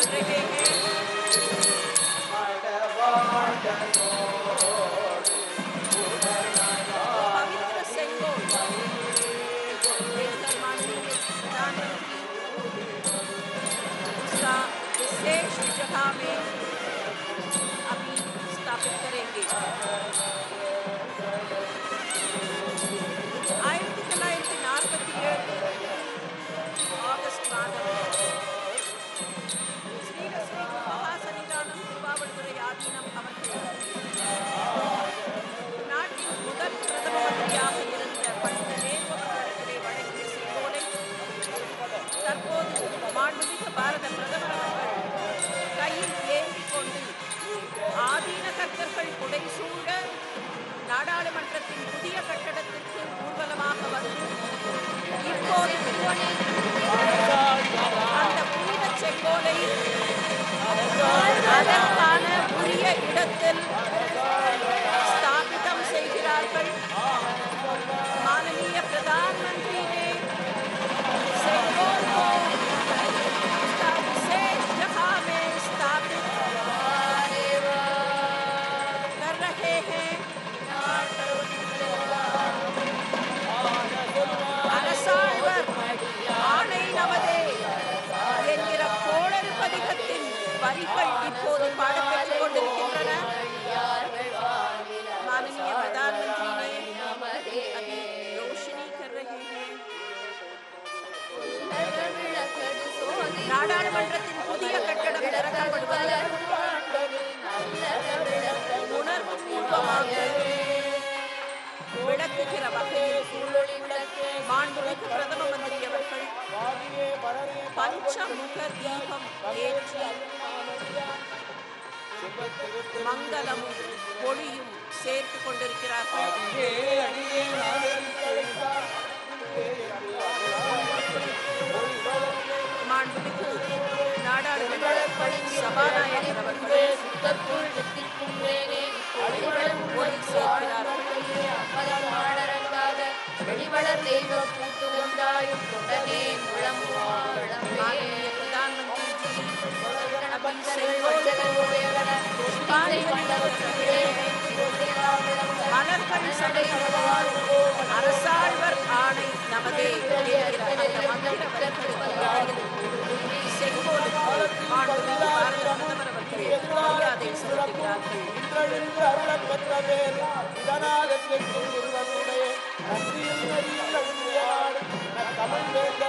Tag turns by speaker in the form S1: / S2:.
S1: रहे हैं। पवित्र सेंगोल देखकर माननीय प्रधानमंत्री उसका विशेष जगह में अभी स्थापित करेंगे। 1947 ஆகஸ்ட் மாதம் ஸ்ரீ மகாசன்னிதானம் திருவாவடுதுறை ஆதீனம் அவர்கள் நாட்டின் முதல் பிரதம மந்திரியாக இருந்த பண்டித நேரு அவர்களிடத்திலே வழங்கிய செங்கோலை தற்போது மாண்புமிகு பாரத பிரதமர் அவர்கள் கையில் ஏந்திக் கொண்டு ஆதீன கர்த்தர்கள் புடைசூழ நாடாளுமன்றத்தின் புதிய கட்டடத்திற்கு ஊர்வலமாக வந்து இப்போது அந்த புனித செங்கோலை அதற்கான உரிய இடத்தில் स्थापितम செய்கிறார்கள்। माननीय प्रधानमंत्री ने सेंगोल को उसका विशेष जगह में स्थापित कर रहे हैं। அரசாழ்வர் ஆணை நமதே என்கிற கோளறு பதிகத்தின் வரிகள் இப்போது பாடப்பெற்றுக் கொண்டிருக்கின்றன। माननीय प्रधानमंत्री ने अभी रोशनी कर रहे हैं। நாடாளுமன்றத்தின் புதிய கட்டடம் திறக்கப்படுவது உணர்வுபூர்வமாக விளக்குகிற வகையில் மாண்புமிகு பிரதம மந்திரி அவர்கள் பஞ்சமுக தீபம் ஏற்றி மங்களமும் ஒளியும் சேர்த்து கொண்டிருக்கிறார்கள்। மாண்புமிகு நாடாளுமன்ற சபாநாயகர் அவர்கள் ஒளி சேர்க்கிறார்கள்। माननीय प्रधानमंत्री மலர்கள் சடையுவார் அரசாழ்வர் ஆணை நமதே செங்கோலுக்கு மாண்புமிகு பாரத பிரதமர் அவர்கள் மரியாதை செலுத்துகிறார்கள்।
S2: தமிழ்